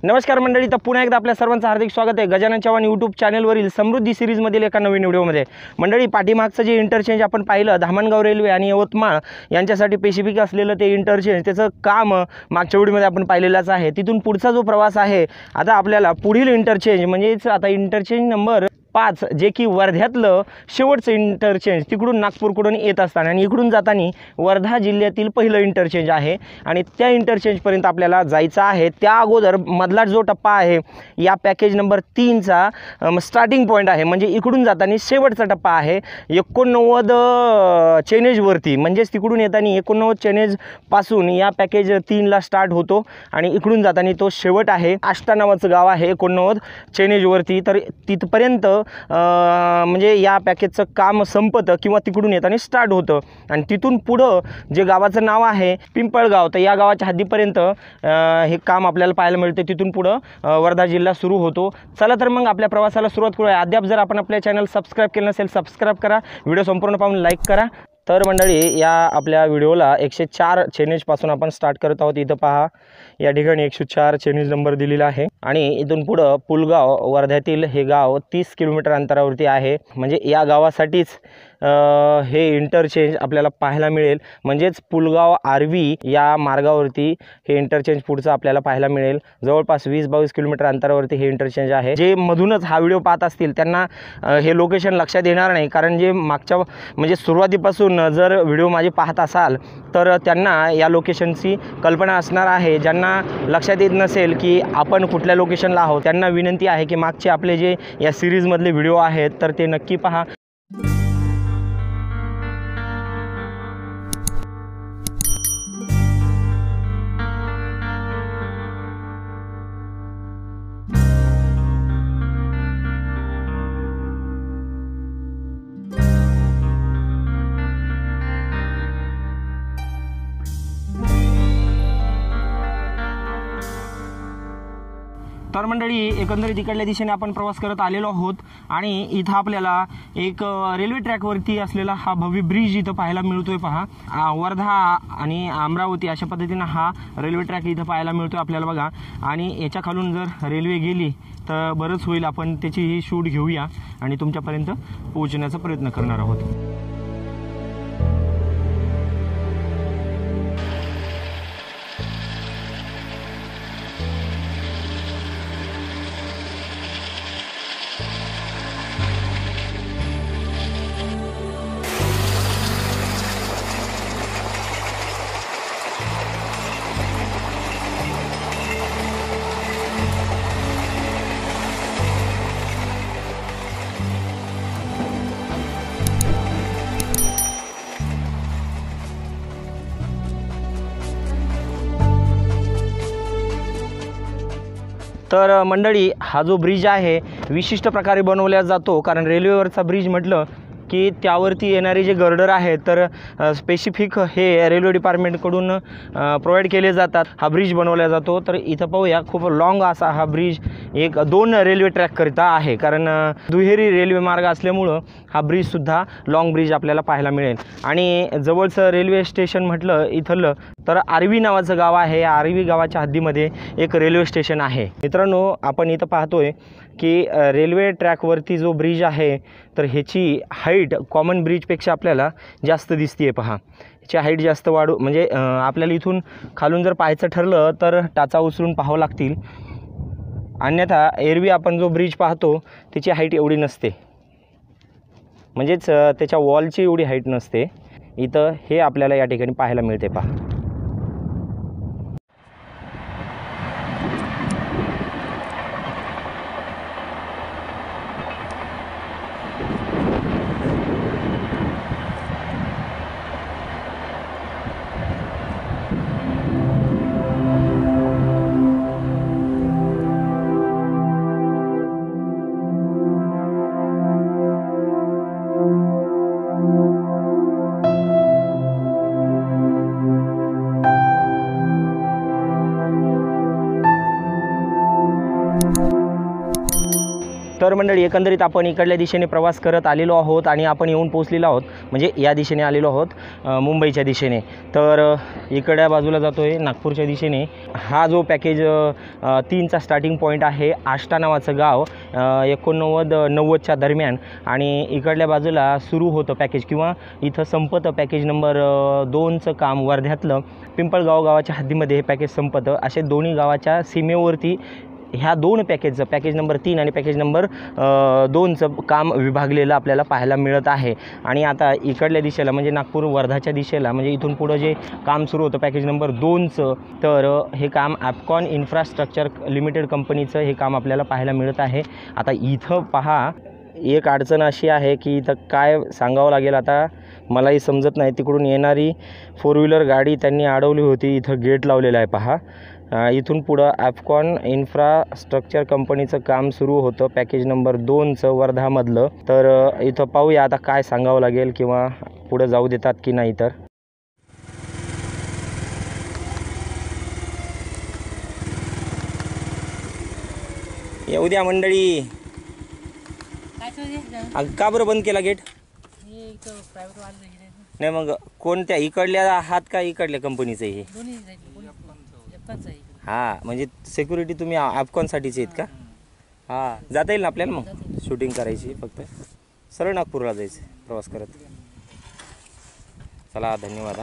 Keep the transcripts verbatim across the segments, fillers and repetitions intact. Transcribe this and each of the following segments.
नमस्कार मंडळी, तर पुन्हा एकदा आपल्या सर्वांचं हार्दिक स्वागत आहे गजानन चव्हाण यूट्यूब चॅनलवरील समृद्धी सिरीजमधील एका नवीन व्हिडिओमध्ये। मंडळी, पाठीमागचं जे इंटरचेंज आपण पाहिलं धामणगाव रेल्वे आणि यवतमाळ यांच्यासाठी स्पेसिफिक असलेलं ते इंटरचेंज, त्याचं काम मागच्या व्हिडिओमध्ये आपण पाहिलेलंच आहे। तिथून पुढचा जो प्रवास आहे, आता आपल्याला पुढील इंटरचेंज म्हणजेच आता इंटरचेंज नंबर पाच, जे की वर्ध्यातलं शेवटचं इंटरचेंज तिकडून नागपूरकडून येत असताना आणि इकडून जाताना वर्धा जिल्ह्यातील पहिलं इंटरचेंज आहे आणि त्या इंटरचेंजपर्यंत आपल्याला जायचं आहे। त्या अगोदर मधला जो टप्पा आहे या पॅकेज नंबर तीनचा स्टार्टिंग पॉईंट आहे, म्हणजे इकडून जाताना शेवटचा टप्पा आहे एकोणनव्वद चेनेजवरती, म्हणजेच तिकडून येताना एकोणनव्वद चेनेजपासून या पॅकेज तीनला स्टार्ट होतो आणि इकडून जाताना तो शेवट आहे। आष्टा नावाचं गाव आहे एकोणनव्वद चेनेजवरती, तर तिथपर्यंत म्हणजे या पॅकेजचं काम संपतं किंवा तिकडून येताना स्टार्ट होतं आणि तिथून पुढं जे गावाचं नाव आहे पिंपळगाव, तर या गावाच्या हद्दीपर्यंत हे काम आपल्याला पाहायला मिळते। तिथून पुढं वर्धा जिल्हा सुरू होतो। चला तर मग आपल्या प्रवासाला सुरुवात करूया। अद्याप जर आपण आपल्या चॅनल सबस्क्राईब केलं नसेल, सबस्क्राईब करा, व्हिडिओ संपूर्ण पाहून लाईक करा। तर मंडळी, या आपल्या व्हिडिओला एकशे चार चेनेजपासून आपण स्टार्ट करत आहोत। इथं पहा, या ठिकाणी एकशे चार चेनेज नंबर दिलेला आहे आणि इथून पुढं पुलगाव, वर्ध्यातील हे गाव तीस किलोमीटर अंतरावरती आहे, म्हणजे या गावासाठीच हे इंटरचेंज आपल्याला पाहायला मिळेल। म्हणजेच पुलगाव आर्वी या मार्गावरती हे इंटरचेंज पुढचं आपल्याला पाहायला मिळेल। जवळपास वीस बावीस किलोमीटर अंतरावरती हे इंटरचेंज आहे। जे मधूनच हा व्हिडिओ पाहत असतील त्यांना हे लोकेशन लक्षात येणार नाही, कारण जे मागच्या म्हणजे सुरुवातीपासून जर व्हिडिओ माझे पाहत असाल तर त्यांना या लोकेशनची कल्पना असणार आहे। ज्यांना लक्षात येत नसेल की आपण कुठल्या लोकेशनला आहोत, त्यांना विनंती आहे की मागचे आपले जे या सिरीजमधले व्हिडिओ आहेत तर ते नक्की पहा। तर मंडळी, एकंदरीत इकडल्या दिशेने आपण प्रवास करत आलेलो आहोत आणि इथं आपल्याला एक रेल्वे ट्रॅकवरती असलेला हा भव्य ब्रिज इथं पाहायला मिळतोय। पहा, वर्धा आणि अमरावती अशा पद्धतीनं हा रेल्वे ट्रॅक इथं पाहायला मिळतोय आपल्याला बघा। आणि याच्या खालून जर रेल्वे गेली तर बरंच होईल, आपण त्याची ही शूट घेऊया आणि तुमच्यापर्यंत पोहोचण्याचा प्रयत्न करणार आहोत। तर मंडळी, हा जो ब्रिज आहे विशिष्ट प्रकारे बनवला जातो, कारण रेल्वेवरचा ब्रिज म्हटलं की त्यावरती येणारे जे गर्डर आहेत तर स्पेसिफिक हे रेल्वे डिपार्टमेंटकडून प्रोव्हाइड केले जातात। हा ब्रिज बनवला जातो। तर इथं पाहूया, खूप लॉंग असा हा ब्रिज एक दोन रेल्वे ट्रॅककरिता आहे, कारण दुहेरी रेल्वे मार्ग असल्यामुळं हा ब्रिजसुद्धा लॉंग ब्रिज आपल्याला पाहायला मिळेल। आणि जवळचं रेल्वे स्टेशन म्हटलं इथलं तर आर्वी नावाचं गाव आहे। या आर्वी गावाच्या हद्दीमध्ये एक रेल्वे स्टेशन आहे। मित्रांनो, आपण इथं पाहतोय की रेल्वे ट्रॅकवरती जो ब्रिज आहे तर ह्याची हाईट कॉमन ब्रिजपेक्षा आपल्याला जास्त दिसते। पहा, ह्याची हाईट जास्त वाढू म्हणजे आपल्याला इथून खालून जर पाहायचं ठरलं तर टाचा उचलून पाहावं लागतील, अन्यथा एरवी आपण जो ब्रिज पाहतो त्याची हाईट एवढी नसते, म्हणजेच त्याच्या वॉलची एवढी हाईट नसते। इथं हे आपल्याला या ठिकाणी पाहायला मिळते। पहा, तर मंडळी एकंदरीत आपण इकडल्या दिशेने प्रवास करत आलेलो आहोत आणि आपण येऊन पोहोचलेलो आहोत, म्हणजे या दिशेने आलेलो आहोत अ, मुंबईच्या दिशेने. तर अ, इकडल्या बाजूला जातो आहे नागपूरच्या दिशेने. हा जो पॅकेज अ, तीनचा स्टार्टिंग पॉईंट आहे, आष्टा नावाचं गाव, अ, एकोणनव्वद नव्वदच्या दरम्यान. आणि इकडल्या बाजूला सुरू होतं पॅकेज किंवा इथं संपतं पॅकेज नंबर अ, दोनचं काम. वर्ध्यातलं पिंपळगाव गावाच्या हद्दीमध्ये हे पॅकेज संपतं. असे दोन्ही गावाच्या सीमेवरती ह्या दोन पॅकेजचं, पॅकेज नंबर तीन आणि पॅकेज नंबर दोनचं काम विभागलेलं आपल्याला पाहायला मिळत आहे. आणि आता इकडल्या दिशेला म्हणजे नागपूर वर्धाच्या दिशेला, म्हणजे इथून पुढं जे काम सुरू होतं पॅकेज नंबर दोनचं, तर हे काम ॲपकॉन इन्फ्रास्ट्रक्चर लिमिटेड कंपनीचं हे काम आपल्याला पाहायला मिळत आहे. आता इथं पहा, एक अडचण अशी आहे की इथं काय सांगावं लागेल आता मलाही समजत नाही. तिकडून येणारी फोर व्हीलर गाडी त्यांनी अडवली होती. इथं गेट लावलेलं आहे पहा. इथून पुढं ॲपकॉन इन्फ्रास्ट्रक्चर कंपनीचं काम सुरू होतं पॅकेज नंबर दोनचं वर्धामधलं. तर इथं पाहूया आता काय सांगावं लागेल किंवा पुढं जाऊ देतात की नाही. तर येऊ द्या मंडळी. का बरं बंद केला गेट? नाही मग कोणत्या, इकडल्या आहात का इकडल्या कंपनीचं हे? हां, म्हणजे सिक्युरिटी तुम्ही ॲपकॉनसाठीचे आहेत का? हां, जाता येईल ना आपल्याला मग शूटिंग करायची. फक्त सरळ नागपूरला जायचं प्रवास करत. चला धन्यवाद.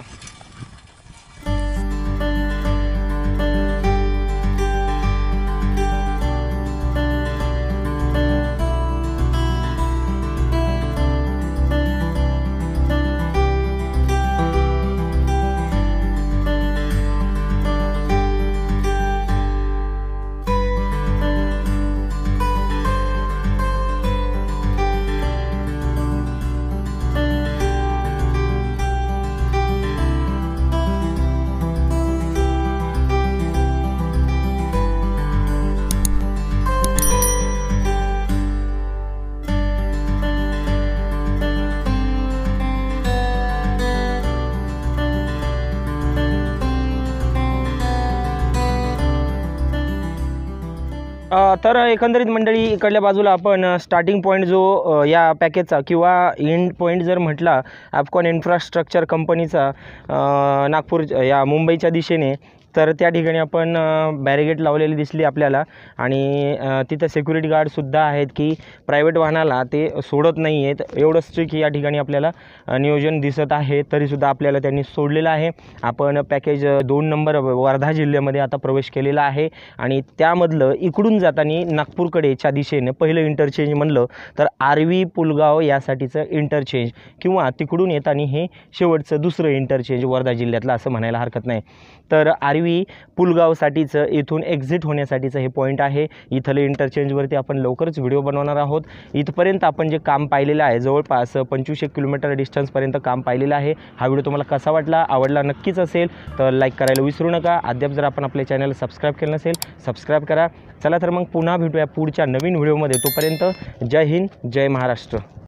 तर एकंदरीत मंडळी इकडल्या बाजूला आपण स्टार्टिंग पॉईंट जो या पॅकेजचा किंवा एंड पॉईंट जर म्हटला ॲपकॉन इन्फ्रास्ट्रक्चर कंपनीचा नागपूर या मुंबईच्या दिशेने, तर त्या ठिकाणी आपण बॅरिगेट लावलेली दिसली आपल्याला. आणि तिथं सिक्युरिटी गार्डसुद्धा आहेत की प्रायव्हेट वाहनाला ते सोडत नाही आहेत, एवढं स्ट्रिक्ट या ठिकाणी आपल्याला नियोजन दिसत आहे. तरीसुद्धा आपल्याला त्यांनी सोडलेलं आहे. आपण पॅकेज दोन नंबर वर्धा जिल्ह्यामध्ये आता प्रवेश केलेला आहे. आणि त्यामधलं इकडून जाताना नागपूरकडेच्या दिशेने पहिलं इंटरचेंज म्हणलं तर आर्वी पुलगाव यासाठीचं इंटरचेंज, किंवा तिकडून येताना हे शेवटचं दुसरं इंटरचेंज वर्धा जिल्ह्यातलं असं म्हणायला हरकत नाही. तर आर्वी पुलगावसाठीचं इथून एक्झिट होण्यासाठीचं हे पॉईंट आहे. इथले इंटरचेंजवरती आपण लवकरच व्हिडिओ बनवणार आहोत. इथपर्यंत आपण जे काम पाहिलेलं आहे, जवळपास पंचवीस एक किलोमीटर डिस्टन्सपर्यंत काम पाहिलेलं आहे. हा व्हिडिओ तुम्हाला कसा वाटला? आवडला नक्कीच असेल तर लाईक करायला विसरू नका. अद्याप जर आपण आपल्या चॅनल सबस्क्राईब केलं नसेल, सबस्क्राईब करा. चला तर मग पुन्हा भेटूया पुढच्या नवीन व्हिडिओमध्ये. तोपर्यंत जय हिंद, जय महाराष्ट्र.